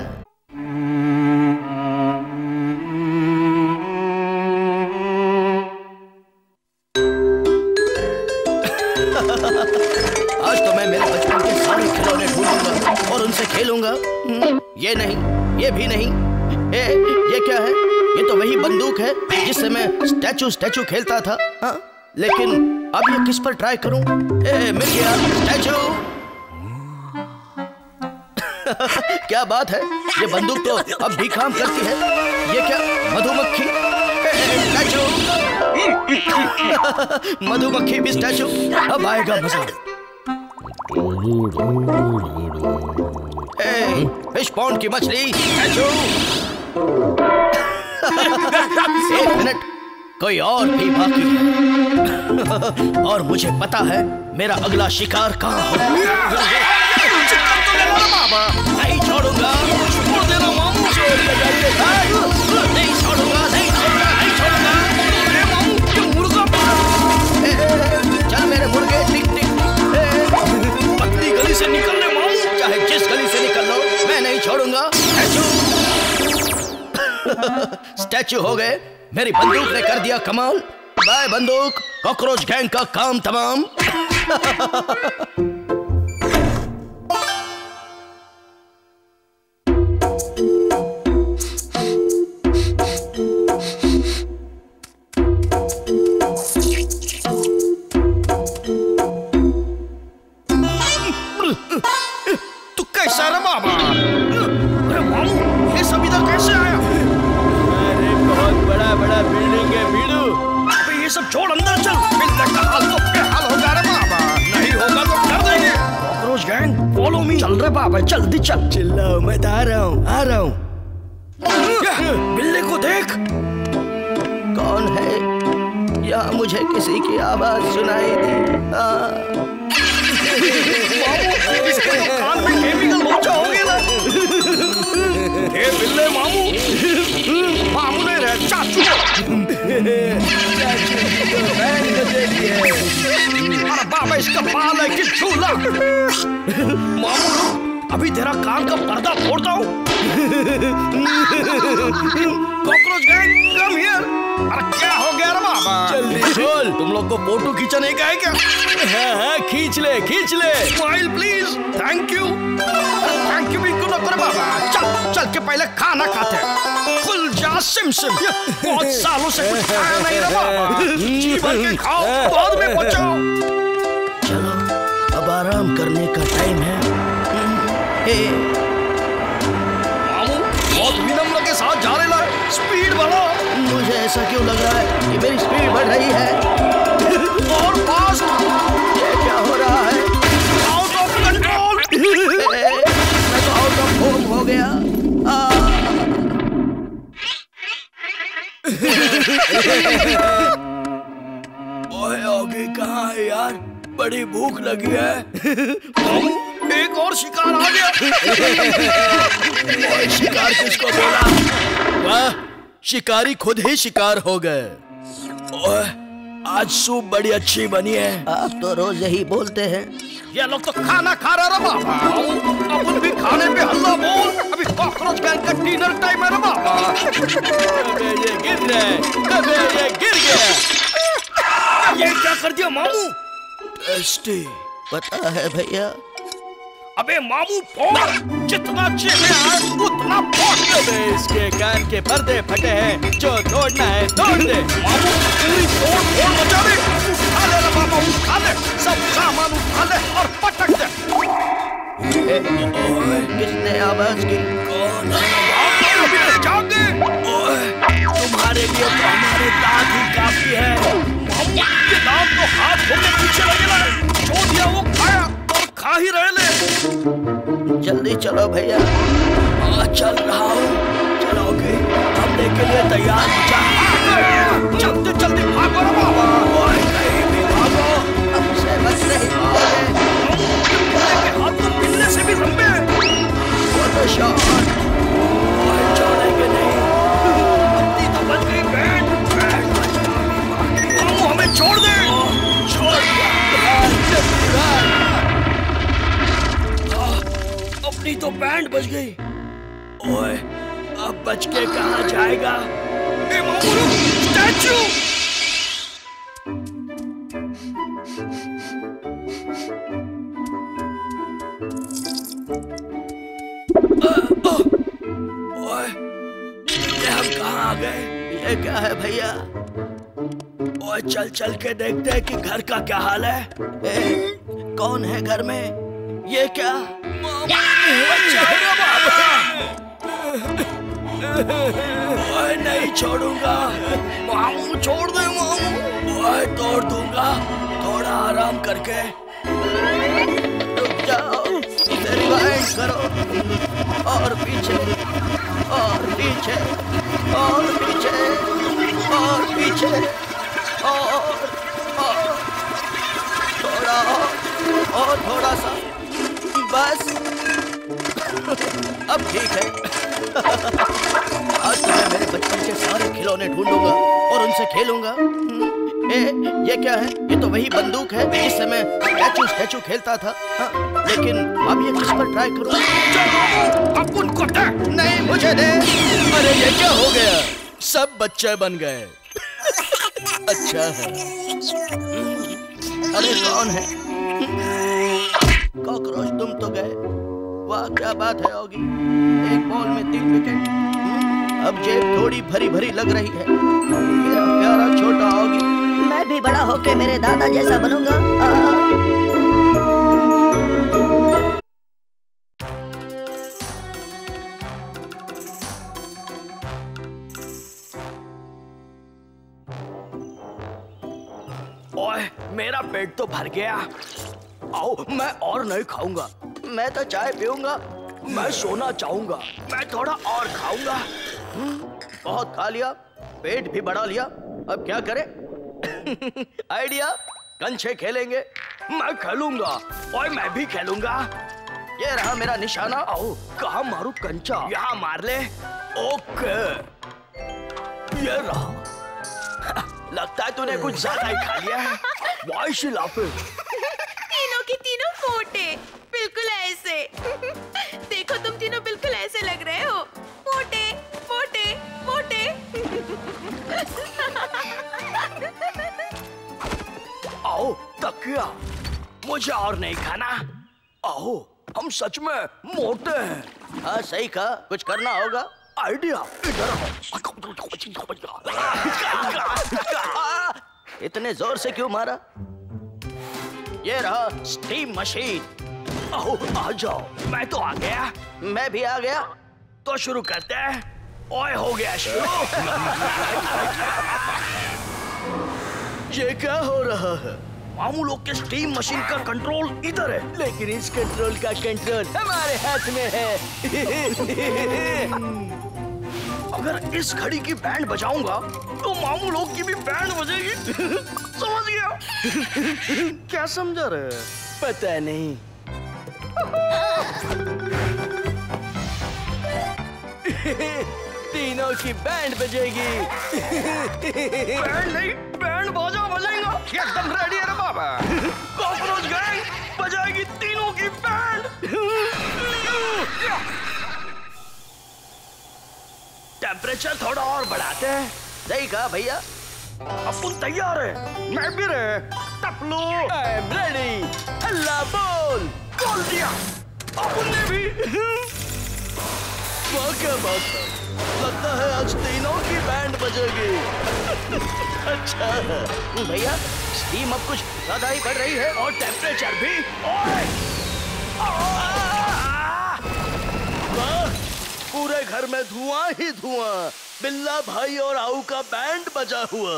आज तो मैं मेरे बचपन के सारे खिलौने ढूंढूंगा और उनसे खेलूंगा। ये नहीं, ये भी नहीं। ए, ये क्या है? ये तो वही बंदूक है जिससे मैं स्टैचू स्टैचू खेलता था। हाँ? लेकिन अब ये किस पर ट्राई करूं? ए, मिल गया स्टैचू। क्या बात है, ये बंदूक तो अब भी काम करती है। ये क्या मधुमक्खी? स्टैचू मधुमक्खी भी स्टैचू, अब आएगा मजा। ए, फिश पॉन्ड की मछली स्टैचू। एक मिनट, कोई और भी बाकी है और मुझे पता है मेरा अगला शिकार कहाँ होगा। नहीं छोड़ूंगा, छोड़ देना मामू। नहीं छोड़ूंगा, नहीं छोड़ूंगा, नहीं छोड़ूंगा। मामू, ये मुर्गा चल मेरे मुर्गे, टिक टिक। पतली गली से निकलने मामू, चाहे जिस गली से निकल लो, मैं नहीं छोड़ूंगा। स्टैचू हो गए, मेरी बंदूक ने कर दिया कमाल। बाय बंदूक, कॉकरोच गैंग का काम तमाम। तू कैसा रे मामा? अरे मामू, ये सब इधर कैसे आया? अरे बहुत बड़ा बड़ा बिल्डिंग है बीड़ू। अबे ये सब छोड़, अंदर चल। बिल्डिंग का हाल तो बेहाल होगा रे मामा। नहीं होगा तो कर देंगे। Cockroach gang, follow me. चल रे बाबा, जल्दी चल। चिल्लाओ मत, आ रहा हूँ आ रहा हूँ। बिल्ली को देख। कौन है? यहाँ मुझे किसी की आवाज सुनाई दी। इसके तो कान में केमिकल लोचा हो गया ना। ए बिल्ले मामू, मामू ने रे चाचू। चाचू तो बैंड बजेगी है। अरे बाबा, इसका बाल है कि झूला। मामू, अभी तेरा कान का पर्दा फोड़ता हूँ। Cockroach gang, come here. अरे क्या हो गया रे बाबा? जल्दी खोल। तुम लोग को फोटो खींचने का है क्या? हाँ हाँ, खींच ले खींच ले। Smile please. Thank you. Thank you भी क्यों ना करे बाबा। चल चल के पहले खाना खाते हैं। खुल जा सिम सिम, बहुत सालों से कुछ खाया नहीं रे बाबा। जी भर के खाओ, बाद में बचाओ। चलो अब आराम करने का टाइम है। ए, मामू, बहुत विनम्र के साथ जा रहे हैं। स्पीड बढ़ाओ। मुझे ऐसा क्यों लग रहा है कि मेरी स्पीड बढ़ रही है? और फास्ट। ये क्या हो रहा है? Out of control. मैं तो आउट ऑफ होम हो गया। ओए ओगे कहाँ है यार? बड़ी भूख लगी है। एक और शिकार आ गया। ओए, शिकार किसको बोला? वाह, शिकारी खुद ही शिकार हो गए। ओए, आज सूप बड़ी अच्छी बनी है। आप तो रोज यही बोलते हैं। ये लोग तो खाना खा रहा रे बाबा। अपन भी खाने पे हल्ला बोल। अभी कॉकरोच गैंग का डिनर टाइम है रे बाबा। अबे ये गिर रहा है। अबे ये गिर गया। ये क्या कर दिया मामू? टेस्टी, पता है भैया। अबे मामू, फोड़। जितना चेहरे आए उतना फोड़। अबे इसके कान के पर्दे फटे हैं, जो तोड़ना है तोड़ दे। मामू, पूरी तोड़ फोड़ मचा दे। उठा ले रे बाबा, उठा ले। सब सामान उठा ले और पटक दे। ए, ओए, किसने आवाज की? कौन है? अभी तक जागे। ओए, तुम्हारे लिए तो हमारे दांत ही काफी है। मामू, ये दांत तो हाथ धो के पीछे लगे ना। जो दिया वो खाया और खा ही रहे ले। जल्दी चलो भैया। आ, चल रहा हूँ। चलोगे? हमले के लिए तैयार हो जा। जल्दी जल्दी भागो रे बाबा। ओए, कहीं भी भागो, हमसे बच नहीं पाओगे। बिल्ले के हाथ तो बिल्ले से भी लंबे हैं। Photo shot. ओए, छोड़ेंगे नहीं। पत्नी तो बच गई। बैंड बैंड मामू, हमें छोड़ दे। छोड़ दिया। जल्दी भाग। अपनी तो बैंड बच गई। ओए, अब बच के कहाँ जाएगा? ए मामू, रुक। स्टैचू। ओए, ये हम कहाँ आ गए? ये क्या है भैया? और चल चल के देखते हैं कि घर का क्या हाल है। ए, कौन है घर में? ये क्या? ओए नहीं छोड़ूंगा मामू, छोड़ दे मामू। ओए तोड़ दूंगा, थोड़ा आराम करके। रुक जाओ, इसे रिवाइंड करो। और पीछे, और पीछे, और पीछे, और पीछे, और, और थोड़ा और थोड़ा सा, बस अब ठीक है। आज तो मैं मेरे बचपन के सारे खिलौने ढूंढूंगा और उनसे खेलूंगा। ए, ये क्या है? ये तो वही बंदूक है जिससे मैं स्टैचू स्टैचू खेलता था। हाँ, लेकिन अब ये किस पर ट्राई करूं? अब उनको दे। नहीं, मुझे दे। अरे ये क्या हो गया? सब बच्चे बन गए। अच्छा है। अरे कौन है? कॉकरोच, तुम तो गए। वाह क्या बात है ऑगी, एक बॉल में तीन विकेट। अब जेब थोड़ी भरी भरी लग रही है। मेरा प्यारा छोटा ऑगी। मैं भी बड़ा होके मेरे दादा जैसा बनूंगा। ओए, मेरा पेट तो भर गया। आओ, मैं और नहीं खाऊंगा। मैं तो चाय पीऊंगा। मैं सोना चाहूंगा। मैं थोड़ा और खाऊंगा। बहुत खा लिया, पेट भी बढ़ा लिया। अब क्या करें? आइडिया, कंचे खेलेंगे। मैं खेलूंगा। और मैं भी खेलूंगा। ये रहा मेरा निशाना। आओ, कहाँ मारू कंचा? यहाँ मार ले। ओके, ये रहा। लगता है तूने कुछ ज्यादा ही खा लिया है। Why she laughing? तीनों की तीनों मोटे, बिल्कुल ऐसे। देखो तुम तीनों बिल्कुल ऐसे लग रहे हो, मोटे मोटे मोटे। आओ तकिया, मुझे और नहीं खाना। आओ, हम सच में मोटे हैं। हाँ सही कहा, कुछ करना होगा। आइडिया, इधर इतने जोर से क्यों मारा? ये रहा स्टीम मशीन। आओ आ जाओ। मैं तो आ गया। मैं भी आ गया। तो शुरू करते हैं। ओए हो गया शुरू। ये क्या हो रहा है? मामू लोग के स्टीम मशीन का कंट्रोल इधर है, लेकिन इस कंट्रोल का कंट्रोल हमारे हाथ में है। अगर इस घड़ी की बैंड बजाऊंगा तो मामू लोग की भी बैंड बजेगी। समझ गया? क्या समझा रहे? पता नहीं। तीनों की बैंड बजेगी। बैंड नहीं, बैंड बाजा बजेगा। एकदम रेडी है रे बाबा। कॉकरोच गैंग बजाएगी तीनों की बैंड। टेम्परेचर थोड़ा और बढ़ाते हैं। सही कहा भैया। अपन तैयार है। मैं भी रे। Taplu, I am ready. हल्ला बोल। बोल दिया। अपन ने भी। वाह क्या बात है। लगता है आज तीनों की बैंड बजेगी। अच्छा है भैया, स्टीम अब कुछ ज्यादा ही बढ़ रही है और टेम्परेचर भी। ओए! वाह, पूरे घर में धुआं ही धुआं। बिल्ला भाई और आऊ का बैंड बजा हुआ।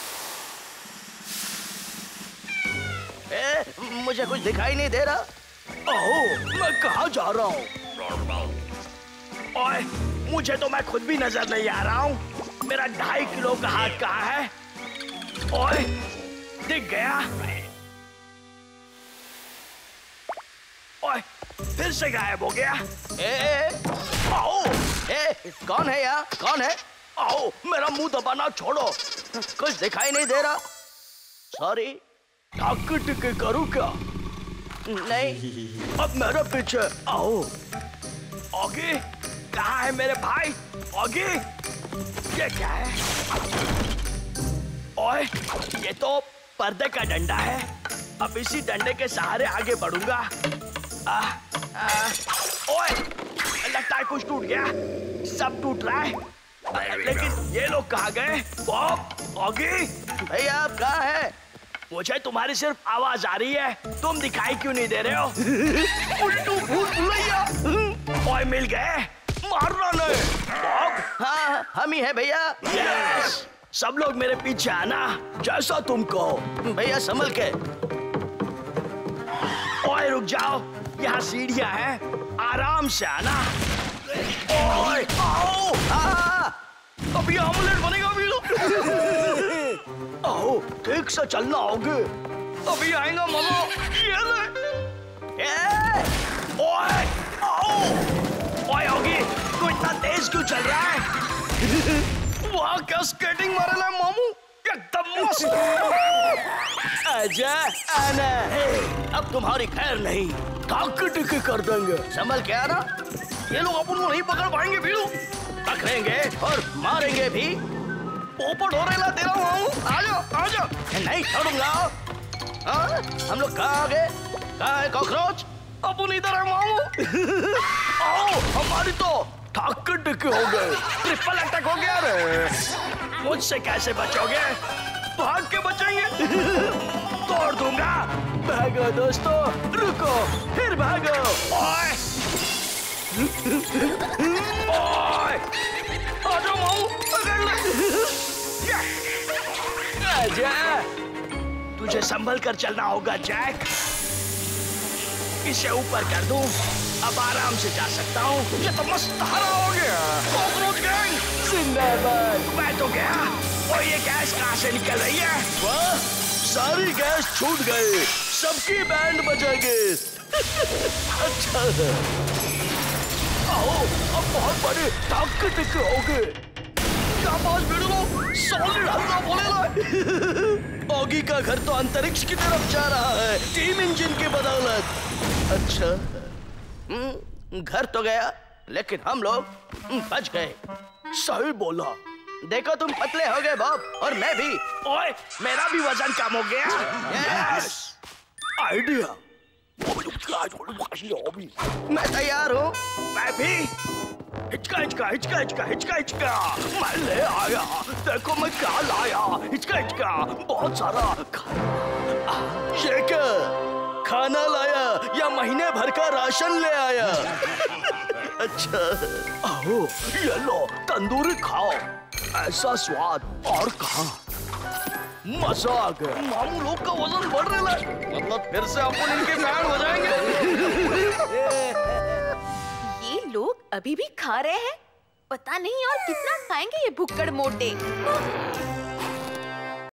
ए, मुझे कुछ दिखाई नहीं दे रहा। ओह, मैं कहाँ जा रहा हूँ? ओए, मुझे तो मैं खुद भी नजर नहीं आ रहा हूँ। मेरा ढाई किलो का हाथ कहाँ है? ओए, दिख गया। ओए, फिर से गायब हो गया। ए, ए, आओ, ए, कौन है यार? कौन है? आओ, मेरा मुंह दबाना छोड़ो। कुछ दिखाई नहीं दे रहा। सॉरी, टिक टिक करूँ क्या? नहीं, अब मेरे पीछे आओ। ऑगी, कहाँ है मेरे भाई? ऑगी, ये क्या है? ओए, ये तो पर्दे का डंडा है। अब इसी डंडे के सहारे आगे बढ़ूंगा। आ, आ, ओए, लगता है कुछ टूट गया। सब टूट रहा है। लेकिन ये लोग कहाँ गए? बॉब, ऑगी, भैया आप कहाँ हैं? मुझे तुम्हारी सिर्फ आवाज आ रही है, तुम दिखाई क्यों नहीं दे रहे हो? उल्टू भूल भुलैया। ओए मिल गए, मारना नहीं। बॉब? हाँ हम ही हैं भैया। यस, सब लोग मेरे पीछे आना, जैसा तुम कहो। भैया संभल के। ओए रुक जाओ, यहाँ सीढ़ियाँ हैं, आराम से आना। ओए आओ, हाँ अभी आमलेट बनेगा भी। आओ ठीक से चलना होगे, अभी आएगा मजा। ये ले। ए, ओए आओ। ओए होगी, तू इतना तेज क्यों चल रहा है? वाह क्या स्केटिंग मारे ना मामू, एकदम मस्त। आजा आना, अब तुम्हारी खैर नहीं, ठाक टिकी कर देंगे। संभल के आना। ये लोग अपन को नहीं पकड़ पाएंगे भीड़ू। पकड़ेंगे और मारेंगे भी। पोपट हो रहा तेरा मामू, आ जाओ आ जाओ। नहीं छोड़ूंगा। हाँ हम लोग कहाँ आ गए? कहाँ है कॉकरोच? अपन इधर है मामू। आओ, हमारी तो ठाक टिकी हो गई, ट्रिपल अटैक हो गया रे। मुझसे कैसे बचोगे? भाग के बचेंगे। तोड़ दूंगा। भागो दोस्तों, रुको फिर भागो। ओए ओए आ जाओ मामू, पकड़ ले। आजा। तुझे संभल कर चलना होगा जैक। इसे ऊपर कर दूं, अब आराम से जा सकता हूँ। ये तो मस्त हरा हो गया। कॉकरोच गैंग जिंदाबाद। मैं तो गया। और ये गैस कहाँ से निकल रही है? वाह, सारी गैस छूट गई, सबकी बैंड बजेगी। अच्छा है। आओ, अब बहुत बड़े ठाक टिके हो गए। क्या बात भिड़ो, सॉलिड हल्ला बोलेला। ऑगी का घर तो अंतरिक्ष की तरफ जा रहा है, टीम इंजन की बदौलत। अच्छा, हम्म, घर तो गया, लेकिन हम लोग हम्म, बच गए। सही बोला। देखो तुम पतले हो गए बॉब, और मैं भी। ओए, मेरा भी वजन कम हो गया। Yes, idea. मैं तैयार हूँ। मैं भी। हिचका हिचका हिचका हिचका हिचका हिचका मैं ले आया। देखो मैं क्या लाया। हिचका हिचका बहुत सारा खाना। ये क्या खाना लाया या महीने भर का राशन ले आया? अच्छा, आओ ये लो तंदूरी खाओ, ऐसा स्वाद और कहाँ। मजा आ गया। मामू लोग का वजन बढ़ रहा है, मतलब फिर से अपन इनके बैंड हो जाएंगे। ये लोग अभी भी खा रहे हैं, पता नहीं और कितना खाएंगे ये भुक्कड़ मोटे।